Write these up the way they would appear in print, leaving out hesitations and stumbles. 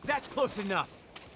That's close enough.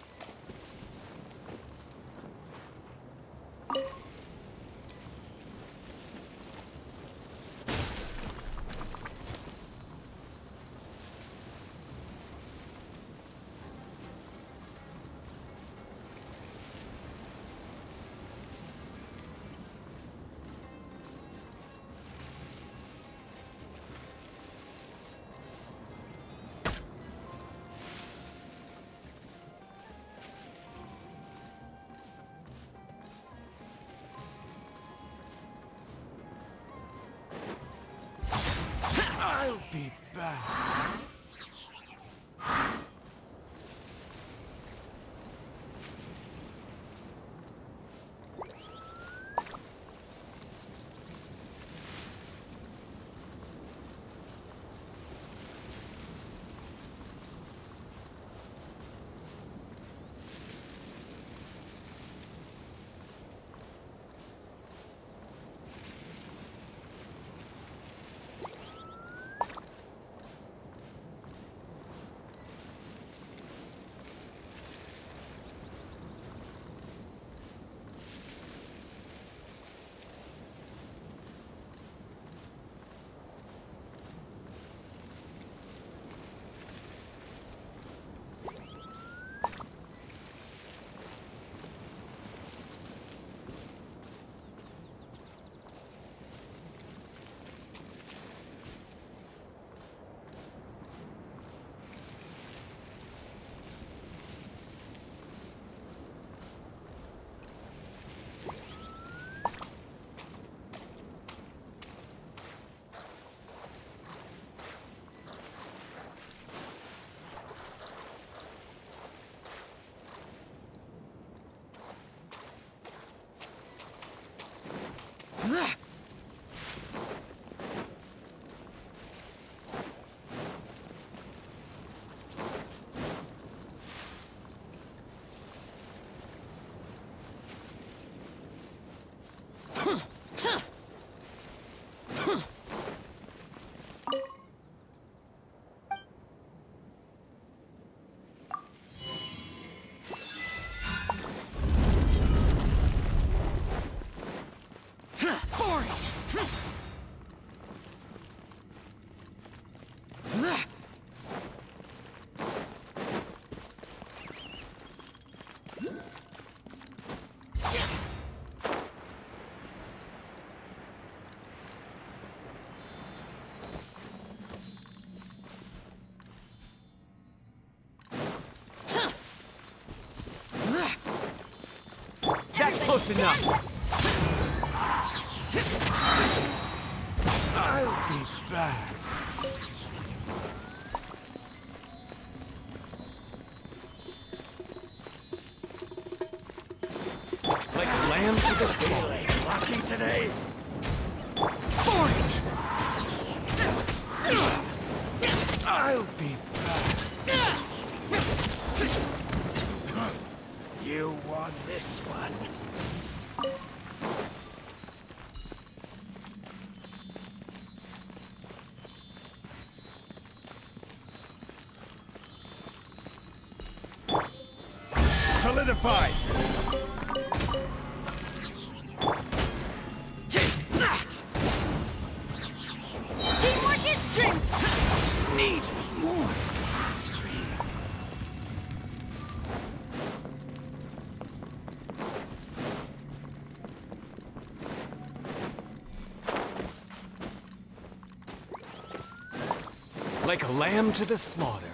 I'll be back. That's close enough. I'll be back. Like a lamb to the ceiling. Lucky today. Boring. I'll be back. You won this one. Solidified. Teamwork is strength. Need more. Like a lamb to the slaughter.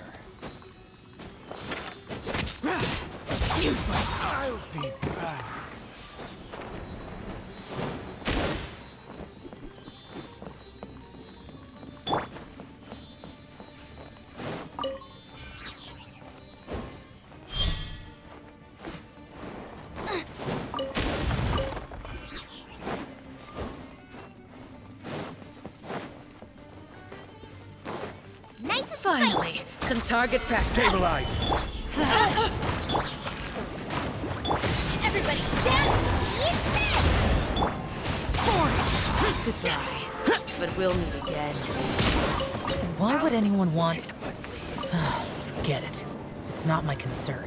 Useless. I'll be back. Nice and Finally, some target practice. Stabilize. Everybody stand! Eat this! Goodbye. But we'll meet again. Why would anyone want... Forget it. It's It's not my concern.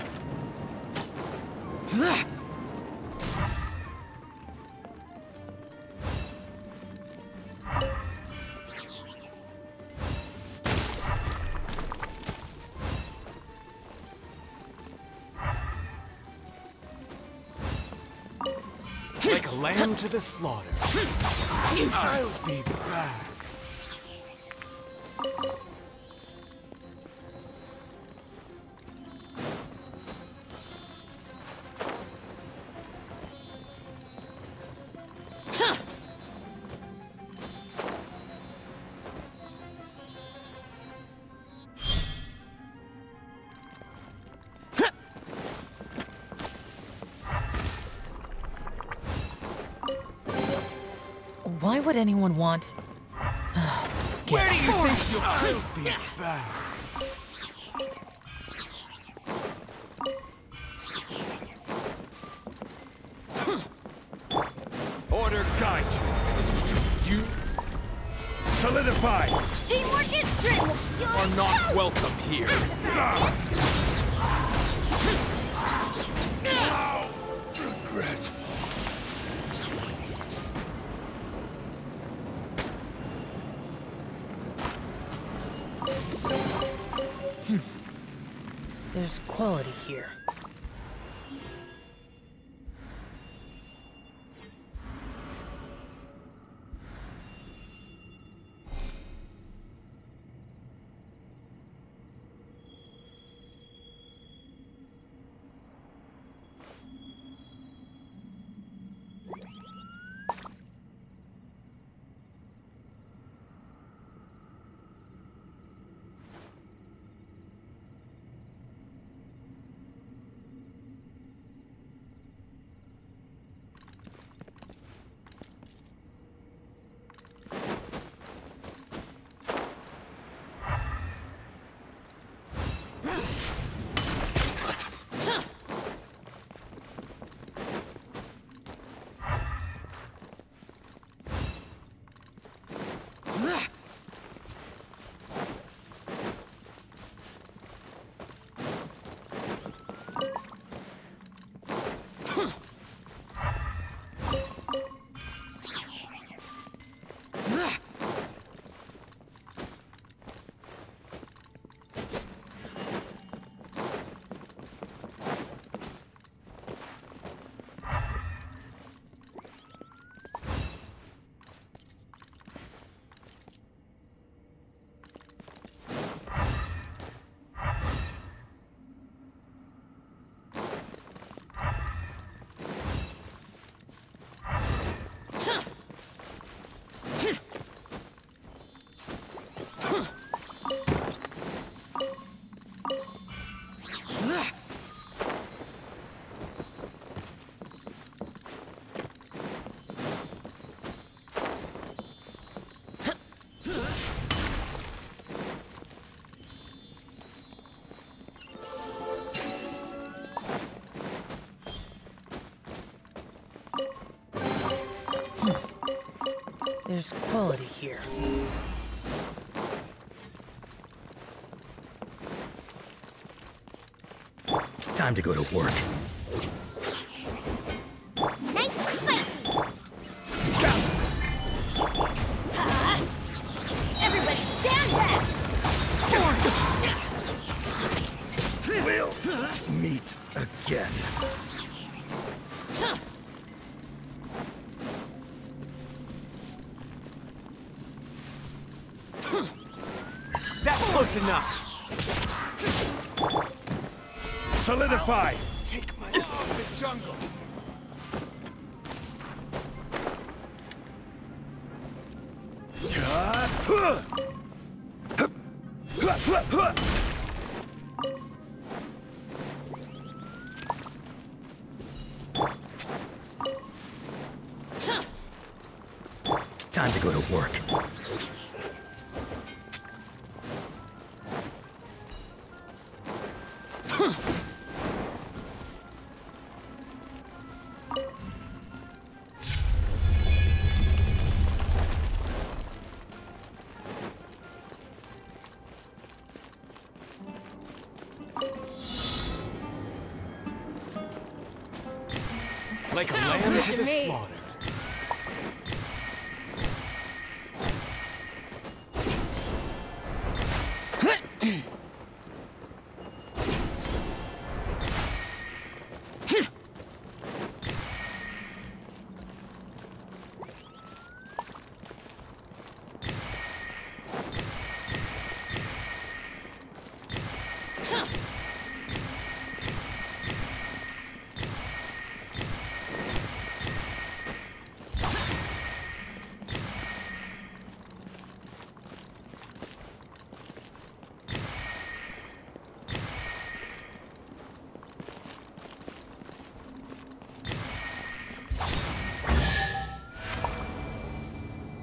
Like a lamb to the slaughter. I'll be back. Why would anyone want... Where do you think you'll I'll be back? Order guide you. You solidify. Teamwork is strength! Are not welcome here. How regretful. There's quality here. There's quality here. Time to go to work. Nice and spicy! Everybody stand back! We'll meet again. That's close enough. Solidify. Take my off the jungle. Time to go to work. like Sounds lamb good to to the me. slaughter.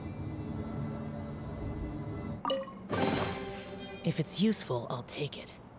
If it's useful, I'll take it.